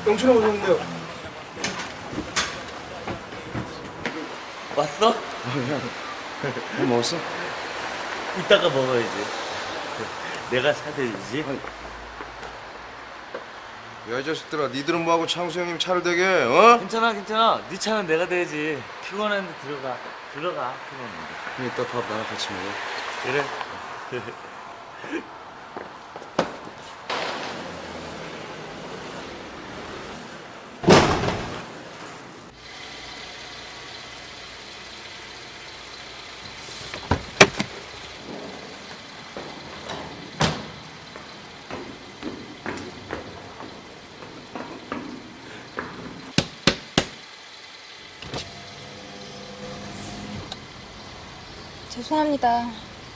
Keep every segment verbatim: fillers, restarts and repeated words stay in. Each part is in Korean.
영춘아 오셨는데요. 왔어? 밥 먹었어? 이따가 먹어야지. 내가 사드리지. 야, 이 자식들아, 니들은 뭐하고 창수 형님 차를 대게, 어? 괜찮아, 괜찮아. 네 차는 내가 대야지. 피곤한데 들어가. 들어가, 피곤한데. 그럼 이따 밥 나랑 같이 먹어. 그래. 죄송합니다.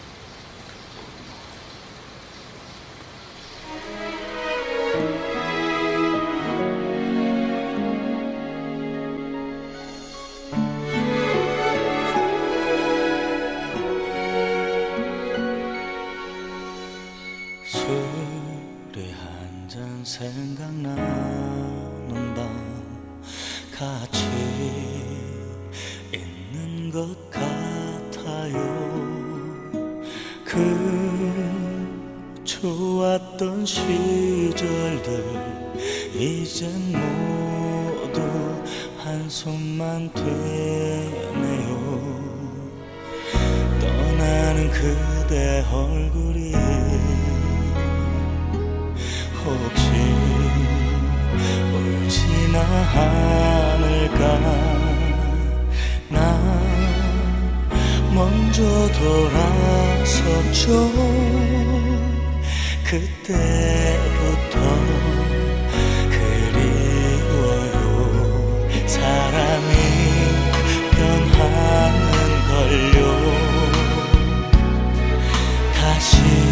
술이 한 잔 생각나는 밤 같이 있는 것 같아요. 그 좋았던 시절들 이젠 모두 한숨만 되네요. 떠나는 그대 얼굴이 혹시 울지나 않을까. 나 먼저 돌아섰죠. 그때부터 그리워요. 사람이 변하는걸요. 다시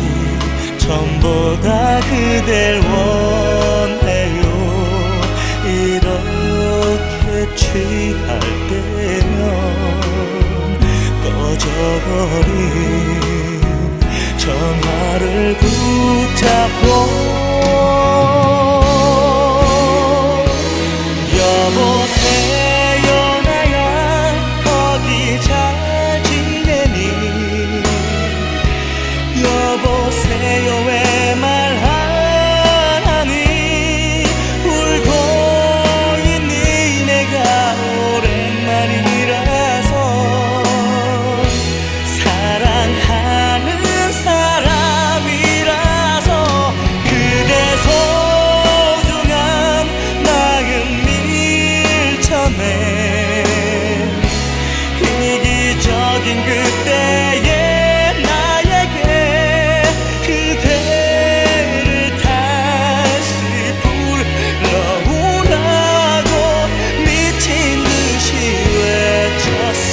전보다 그댈 원해요. 이렇게 취할 때면 꺼져버린 전화를 붙잡고 여보세요 나야 거기 잘 지내니. 여보세요 왜 말 안 하니. 울고 있니. 내가 오랜만이라서 사랑하는 사람이라서 그대 소중한 마음 밀쳐내. 이기적인 그때의 나에게 그대를 다시 불러오라고 미친 듯이 외쳤어.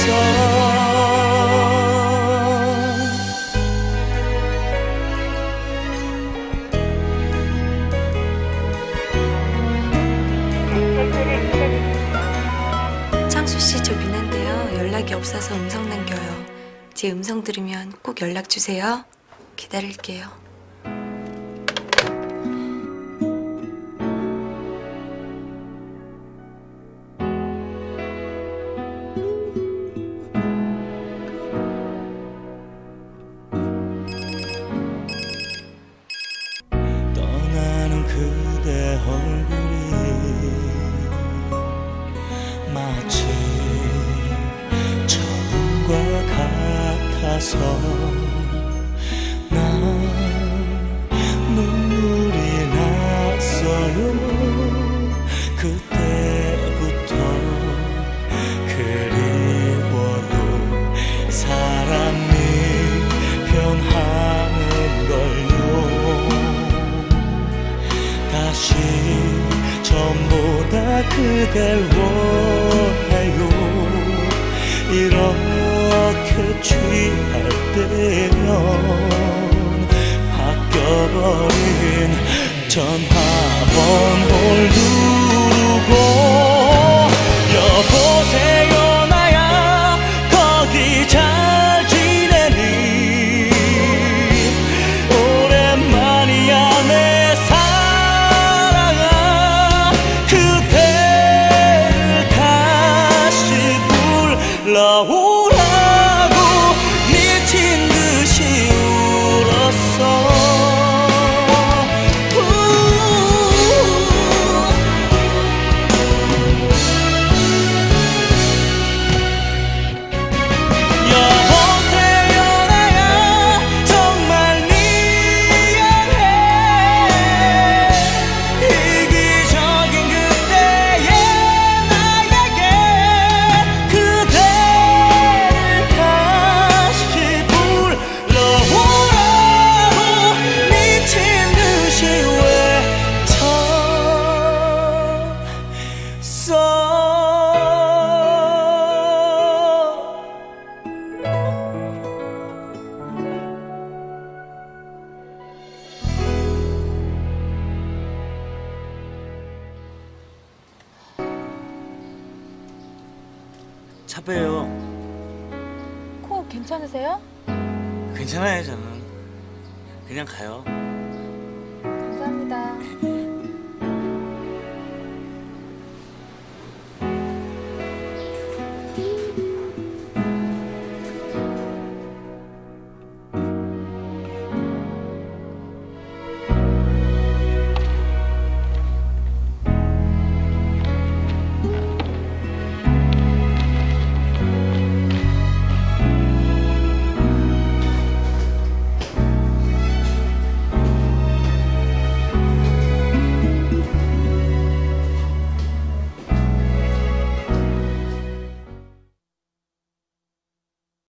창수씨 저 미나인데요. 연락이 없어서 음성 남겨요. 제 음성 들으면 꼭 연락 주세요. 기다릴게요. 떠나는 그대 얼굴이 마치 처음과 같아서 난 눈물이 났어요. 그때부터 그리워요. 사람이 변하는걸요. 다시 전보다 그댈 원해요. 이렇게 취할 때면 바뀌어버린 전화번호를 누르고 여보세요 나야 거기 잘 지내니. 오랜만이야 내 사랑아. 그 차 빼요. 코 괜찮으세요? 괜찮아요 저는. 그냥 가요.